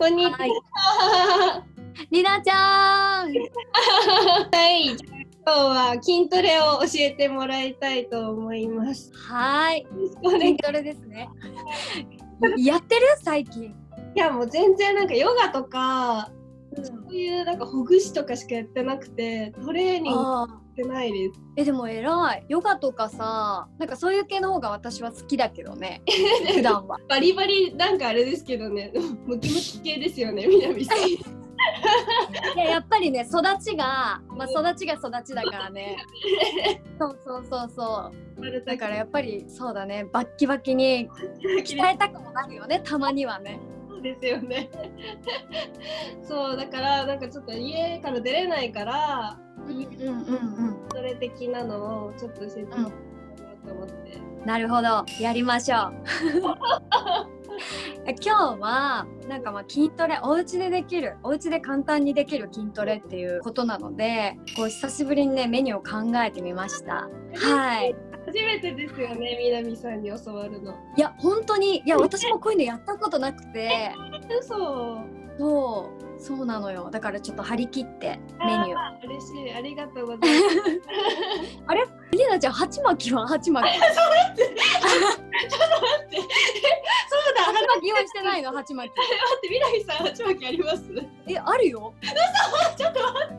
こんにちはい。 は。 りなちゃん。 はい、今日は筋トレを教えてもらいたいと思います。 はい。 お願い筋トレですね。やってる最近。 いや、もう全然なんかヨガとか、そういうなんかほぐしとかしかやってなくて、トレーニングやってないです。 でも偉い。ヨガとかさ、なんかそういう系の方が私は好きだけどね。普段は。 バリバリなんかあれですけどね、ムキムキ系ですよね、みなみさん。 いや、やっぱりね、育ちが育ちだからね。そう。だからやっぱりそうだね、バッキバキに鍛えたくもなるよね、たまにはね。 そうですよね。そうだからなんかちょっと家から出れないから、それ的なのをちょっと教えてもらおうかなと思って。 なるほど、やりましょう。今日はなんか筋トレ、お家でできる、お家で簡単にできる筋トレっていうことなので、こう久しぶりにねメニューを考えてみました。はい。 初めてですよね、みなみさんに教わるの。 いや本当に、いや私もこういうのやったことなくて。そうなのよ。だからちょっと張り切ってメニュー。 嬉しい、ありがとうございます。 あれ、りなちゃん、鉢巻きは鉢巻き。 ちょっと待って。そうだ。 鉢巻き用意してないの、鉢巻き。 待って、みなみさん、鉢巻きあります？ あるよ。 ちょっと待って。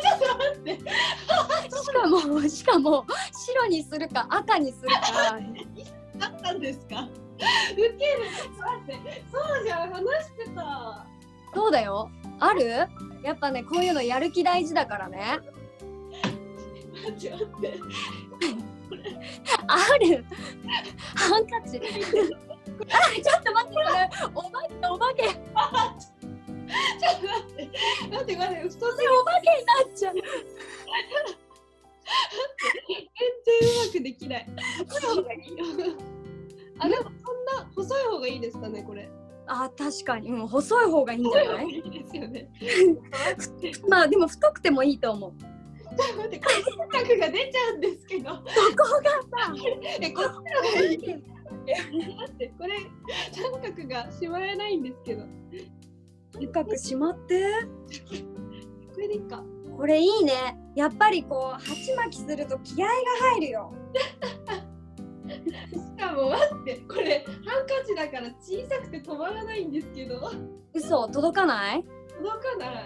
しかも白にするか赤にするか。 あったんですか？ウケる。待って、そうじゃん、話してた。 そうだよ。ある？やっぱね、こういうのやる気大事だからね。 待って。 ある。ハンカチ。ちょっと待って、これお化け。 ちょっと待って、太すぎお化けになっちゃう。 全然うまくできない。あ、でもそんな細い方がいいですかね、これ。 あ、確かに、細い方がいいんじゃない？ いいですよね。 まあでも太くてもいいと思う。 ちょっと待って、これ三角が出ちゃうんですけど。 そこがさ、 こっちの方がいい。待って、これ三角がしまえないんですけど。 三角しまって。 これでいいか。 これいいね。やっぱりこう鉢巻きすると気合が入るよ。 しかも待って、これハンカチだから小さくて止まらないんですけど。 嘘、届かない？ 届かない。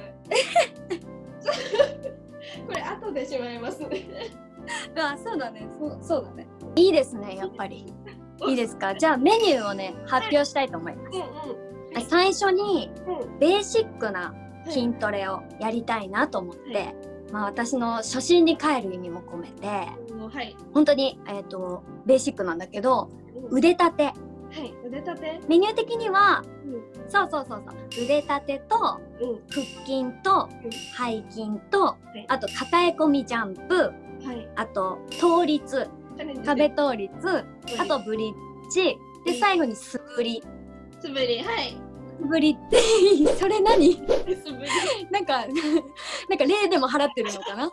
これ後でしまいますね。 あ、そうだね。そうだね。いいですね、やっぱり。いいですか？じゃあメニューをね発表したいと思います。最初にベーシックな筋トレをやりたいなと思って、私の初心に帰る意味も込めて、本当にベーシックなんだけど、腕立て。はい、 腕立て。 メニュー的には、そう腕立てと腹筋と背筋と、あと片へこみジャンプ、あと倒立、壁倒立、あとブリッジで、最後に素振り。 素振り、はい。 素振りってそれ何？なんか例でも払ってるのかな？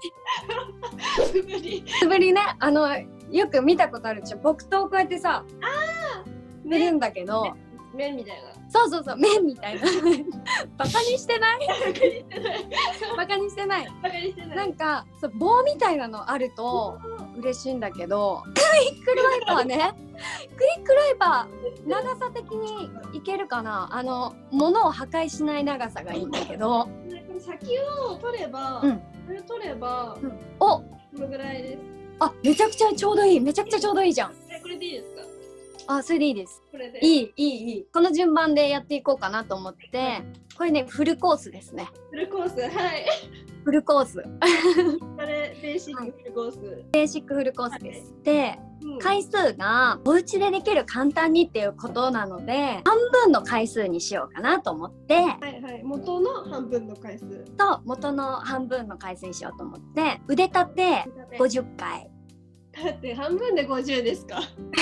素振りね、よく見たことあるでしょ。木刀こうやってさ、振るんだけど、 麺みたいな。 そう麺みたいな。バカにしてない？バカにしてない。なんかそう棒みたいなのあると嬉しいんだけど、クイックライバーね。クイックライバー長さ的にいけるかな？物を破壊しない長さがいいんだけど。 先を取れば、これ取れば、 お、 このぐらいです。 あ、めちゃくちゃちょうどいい。めちゃくちゃちょうどいいじゃん。 これでいいですか？ あ、それでいいです。 これでいい。この順番でやっていこうかなと思って、これね、フルコースですね。 フルコース、はい。 フルコース。 これベーシックフルコース。 ベーシックフルコースです。で、回数がお家でできる簡単にっていうことなので、半分の回数にしようかなと思って、 元の半分の回数と元の半分の回数にしようと思って、腕立て50回。 だって半分で50ですか？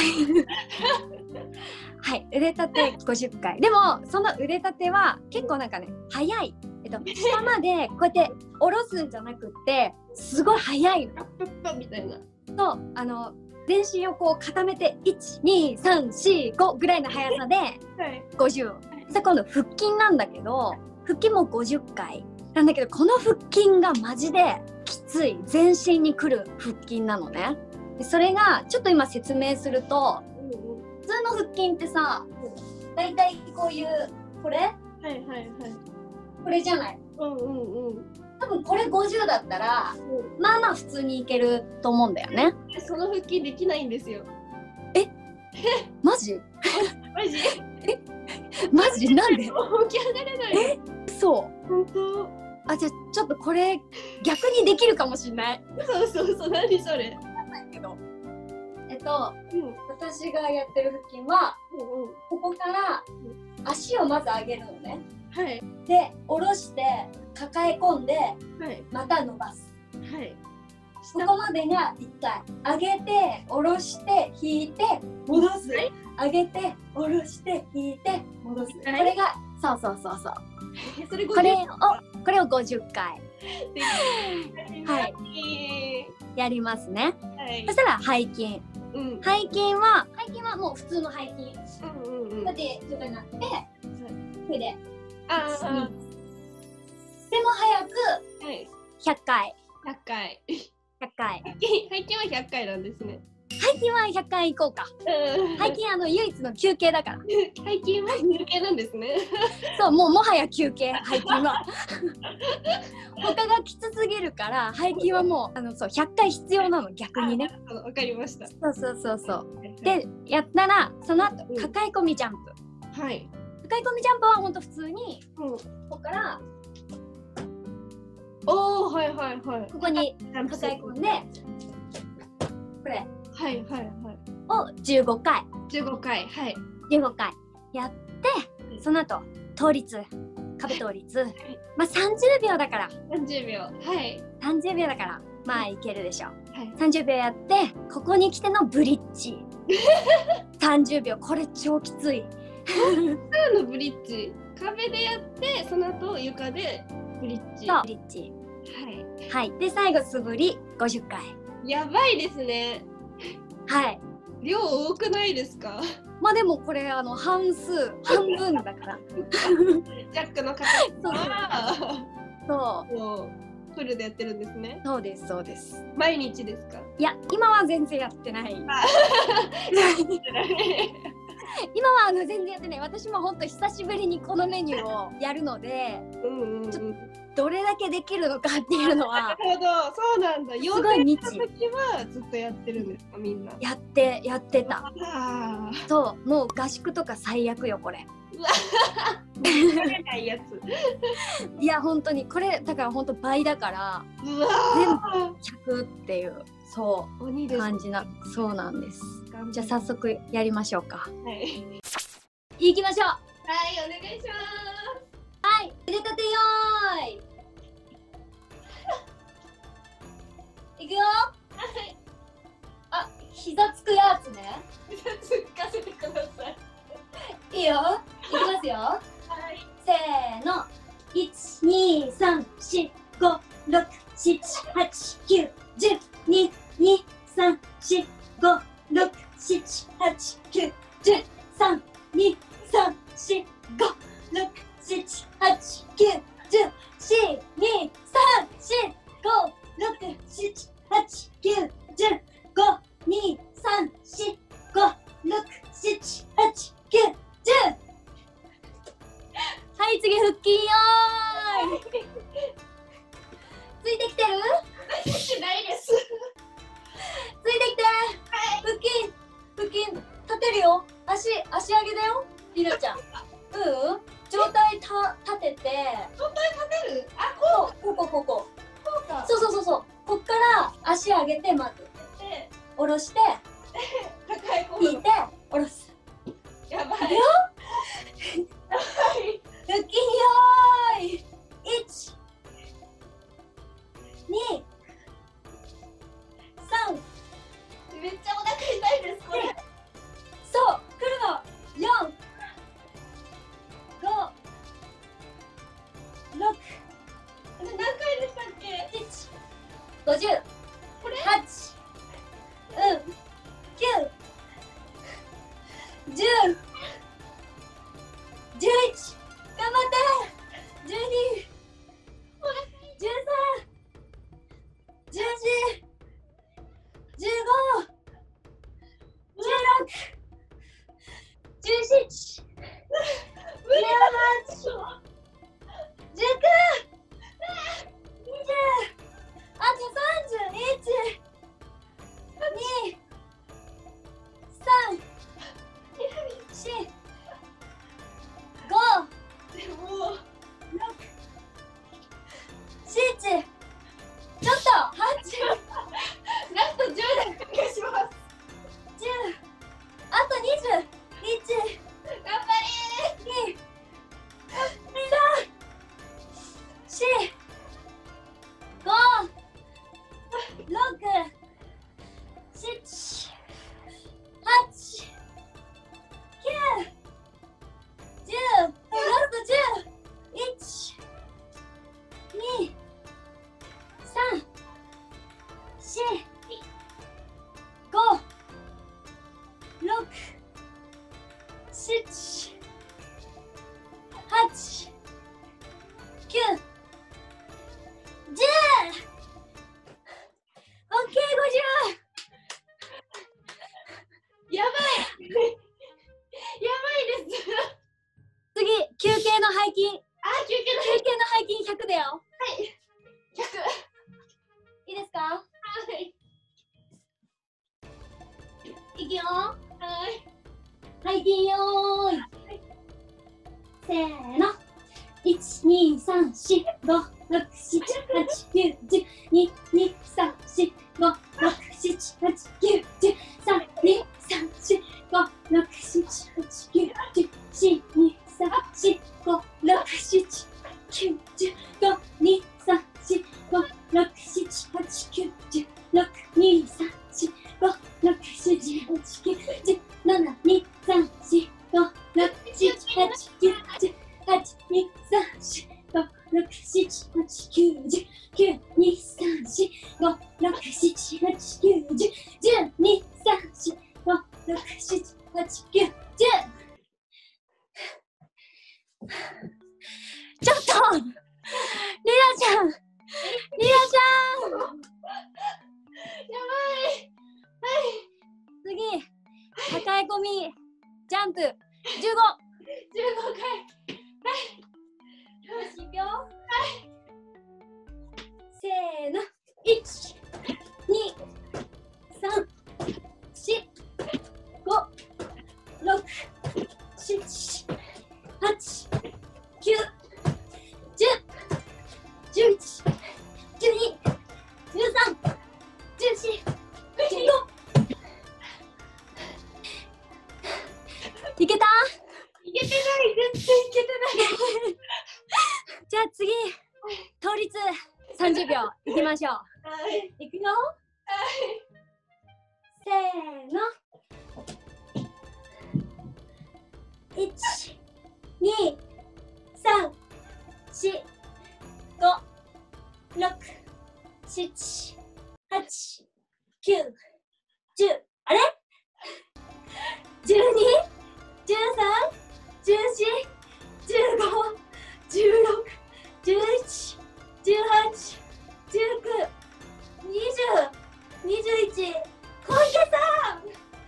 はい、腕立て50回。でもその腕立ては結構なんかね、早い。下までこうやって下ろすんじゃなくってすごい早いの。 パッパみたいな。 と全身をこう固めて1、2、3、4、5ぐらいの速さで50をさあ今度腹筋なんだけど、腹筋も50回なんだけど、この腹筋がマジできつい、全身にくる腹筋なのね。でそれがちょっと今説明すると、普通の腹筋ってさ、だいたいこういうこれ、 はいはいはい、 これじゃない。多分これ50だったら、まあまあ普通にいけると思うんだよね。 その腹筋できないんですよ。 マジマジマジなんで起き上がれない。 そう本当。 あ、じゃあちょっとこれ逆にできるかもしれない。 そう何それ。 けど私がやってる腹筋は、ここから足をまず上げるのね。 はい。 で下ろして抱え込んで、 はい、 また伸ばす。 はい。 ここまでが1回。上げて下ろして引いて戻す。上げて下ろして引いて戻す。これがそうそれこれを50回はいやりますね。そしたら背筋。背筋はもう普通の背筋。だってちょっとなってこれででも早く100回。 背筋は100回なんですね。 背筋は100回行こうか。背筋唯一の休憩だから。 背筋は休憩なんですね。 そう、もはや休憩、背筋は。他がきつすぎるから背筋はもうそう100回必要なの、逆にね。 わかりました。 そうでやったらその後抱え込みジャンプ。はい。抱え込みジャンプはほんと普通にここからここに抱え込んでこれを15回やって、その後倒立、壁倒立、まあ30秒だから30秒だからまあいけるでしょ。30秒やって、ここに来てのブリッジ30秒、これ超きつい。 のブリッジ、壁でやってその後床でブリッジ。はい、で最後素振り50回。やばいですね。はい。量多くないですか？ まあでもこれ半分だから。 ジャックの方そうフルでやってるんですね。 そうです。 毎日ですか？ いや、今は全然やってない。今は全然やってない。私も本当久しぶりにこのメニューをやるので、どれだけできるのかっていうのは。 なるほど、そうなんだ。 すごい未知。 時はずっとやってるんですか、みんな。 やってた。そう、もう合宿とか最悪よこれ。 ないやつ。 いや本当にこれだから本当倍だから、全部100っていう感じな。そうなんです。じゃあ早速やりましょうか。はい。行きましょう。 はい、お願いします。 はい、腕立てよーい。いくよ。はい。あ、膝つくやつね。 膝つかせてください。 いいよ。いきますよ。はい。せーの。1、2、3、4、5、6、7、8、9、10、2、2、3、4、5、6、7、8、9、10、3、2、3、4、5、6、7、8、9、10、4、2、3、4、5、6、7、8、9、10、5、2、3、4、5、6、7、8、9、10。はい、次腹筋よーい。ついてきてる？ ついてないです。 ついてきて。はい。腹筋立てるよ。足上げだよ。りなちゃん。上体立てて。 上体立てる？あ、こう。 こうか。そう。こっから足上げてまず。下ろして。引いて下ろす。 やばい。 いくよ。腹筋よーい。1、2、3。 めっちゃお腹痛いです、これ。 そう、来るの。4、5、6。 何回でしたっけ ？1、50。 これ ？8、9、10、11、 5、6、7、8、9、10。オッケー、50。 やばいやばいです。 次、休憩の背筋。 あ、休憩の背筋100だよ。 はい。100。 いいですか？ はい。 いくよ。 はい。 背筋よーい。はい、せーの。1、2、3、4、5、6、7、8、9、10、2、2、3、4、5、6、7、8、9、10、3、2、3、4、5、6、7、8、9、10、4、2、3、4、5、6、7、9、10、5、2、3、4、5、6、7、8、9、10、6、2、3、4、5、6、7、8、9、10、7、2、3、4、5、6、7、8、9、10、8、2、3、4、5、6、7、8、9、10、9、2、3、4、5、6、7、8、9、10、10、2、3、4、5、6、7、8、9、10。ちょっとリラちゃんやばい。はい。 次、抱え込み、ジャンプ、15。15 回。はい。 よし、いくよ。はい。せーの。1、2、3、4、5、6、7、8、9、10、11、12、13、14、15。いけた？ いけてない、全然いけてない。 じゃあ次、倒立30秒いきましょう。 はい。 いくよ。はい。せーの。1、2、3、4、5、6、7、8、9、10。あれ？ 12、13、14、15、16、11、18、19、20、21、小池さん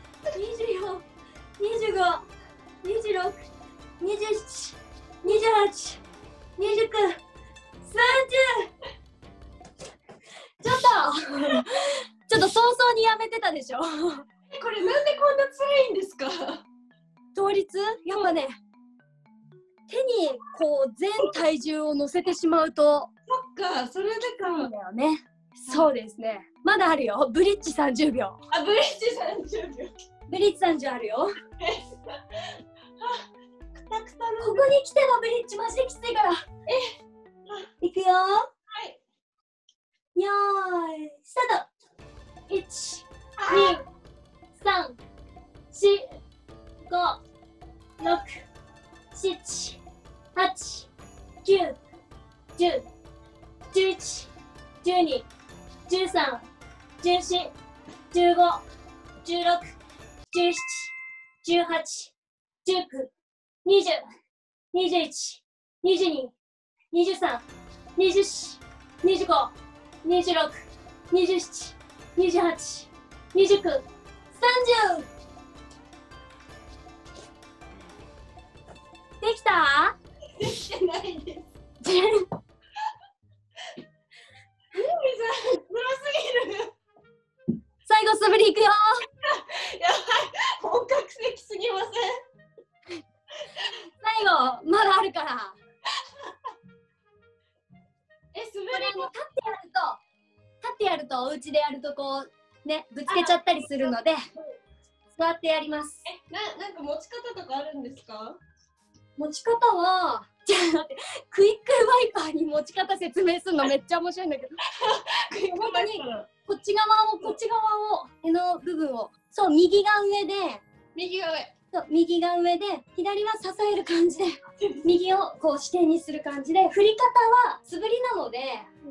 24、25、26、27、28、29、30。ちょっと早々にやめてたでしょ。 これなんでこんな辛いんですか？ 倒立？やっぱね、手にこう全体重を乗せてしまうと、 そっか、それでか。 だよね。そうですね。まだあるよ。ブリッジ30秒。 あ、ブリッジ30秒。 ブリッジ30あるよ。 くたくたの。 ここに来てもブリッジマジできついから。いくよ。はい。よーい、スタート。1、2、3、4、5、6、7、8、9、10、11、12、13、14、15、16、17、18、19、20、21、22、23、24、25、26、27、28、29、30。できた？ できてないです。 最後素振りいくよ。やばい、本格的すぎません？ 最後まだあるから。 素振りも立ってやるとお家でやるとこうね、ぶつけちゃったりするので座ってやります。 なんか持ち方とかあるんですか？ 持ち方は、じゃあ待って、クイックワイパーに持ち方説明するのめっちゃ面白いんだけど本当にこっち側を手の部分を、そう、右が上で、そう、右が上で左は支える感じで右をこう支点にする感じで、振り方は素振りなので、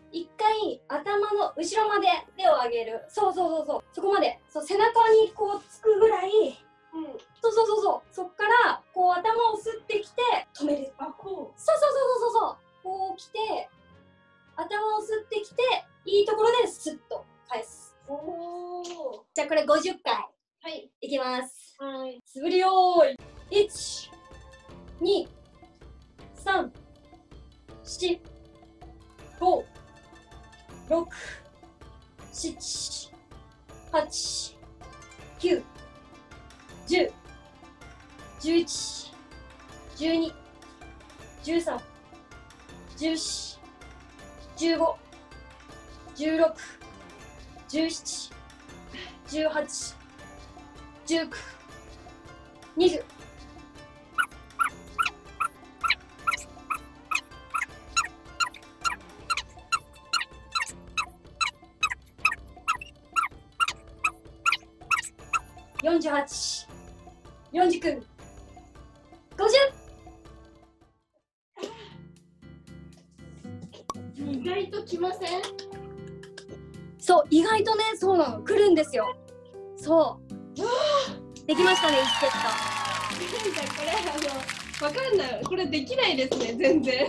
一回頭の後ろまで手を上げる。そうそこまで。そう、背中にこうつくぐらい。そっからこう頭を吸ってきて止める。あ、こう。そうこう来て頭を吸ってきていいところでスッと返す。じゃあこれ50回。はい。いきます。はい。素振りよーい。1、2、3、4、5、6、7、8、9、10、11、12、13、14、15、16、17、18、19、20。48、49、50。 意外と来ません？ そう、意外とね、そうなの、来るんですよ。そう。できましたね、1セット。 これわかんない。これできないですね、全然。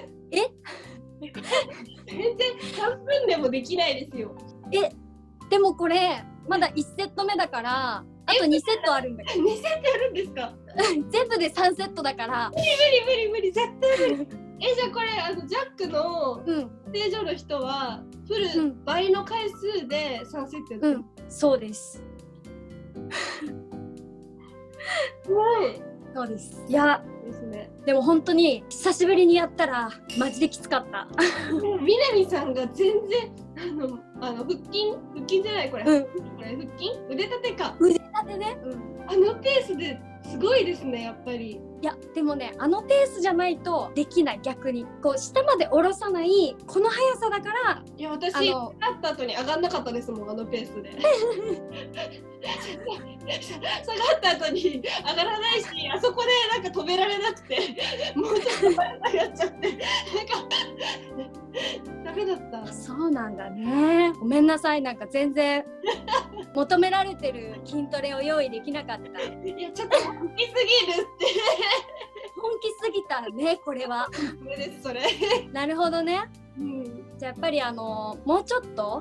全然3分でもできないですよ。 でもこれまだ1セット目だから、あと2セットあるんだけど。 2セットあるんですか？ 全部で3セットだから。 無理、絶対無理。じゃあこれジャックのステージ上の人はフル倍の回数で3セットやってる。 そうです。 すごい。 そうです。いやですね。でも本当に久しぶりにやったらマジできつかった。 南さんが全然腹筋じゃないこれ。これ腹筋？腕立てか。 腕立てね。 ペースですごいですね、やっぱり。 いやでもね、ペースじゃないとできない。逆にこう下まで下ろさないこの速さだから。 いや私立った後に上がんなかったですもん、ペースで。下がった後に上がらないし、あそこでなんか止められなくてもうちょっとやっちゃってダメだった。 そうなんだね。ごめんなさい、なんか全然求められてる筋トレを用意できなかった。 いやちょっと本気すぎるって。 本気すぎたね、これは。 ダメですそれ。なるほどね。じゃあやっぱりもうちょっと、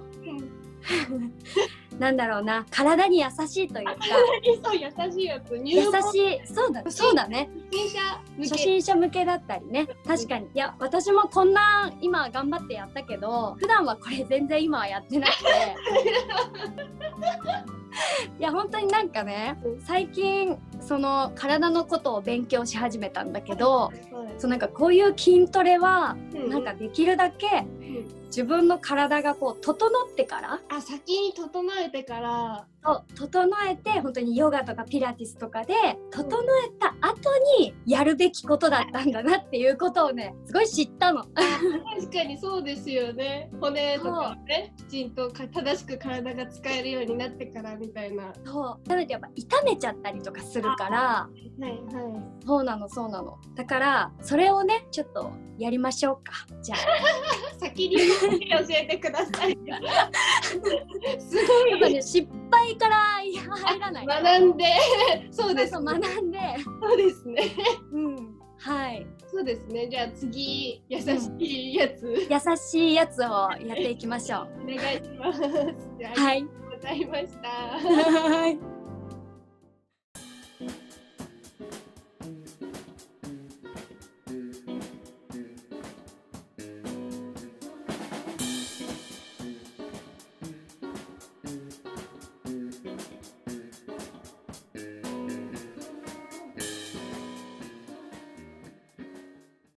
なんだろうな、体に優しいというか。 そう優しいやつ。 優しい、そうだね。初心者向けだったりね。確かに。いや私もこんな今頑張ってやったけど、普段はこれ全然今はやってなくて。いや本当になんかね、最近その体のことを勉強し始めたんだけど、なんかこういう筋トレはなんかできるだけ自分の体がこう整ってから、 先に整えてから、 整えて本当にヨガとかピラティスとかで整えた後にやるべきことだったんだなっていうことをね、すごい知ったの。 確かにそうですよね。骨とかね、きちんと正しく体が使えるようになってからみたいな。 そうなのでやっぱ痛めちゃったりとかするから。そうなの。だからそれをねちょっとやりましょうか。じゃあ先に教えてください。すごい。 やっぱね、失敗から入らない。 学んで、そうです。 学んで。 そうですね。 はい。 そうですね。じゃあ次、優しいやつ。 優しいやつをやっていきましょう。 お願いします。 はい。 ありがとうございました。 はい。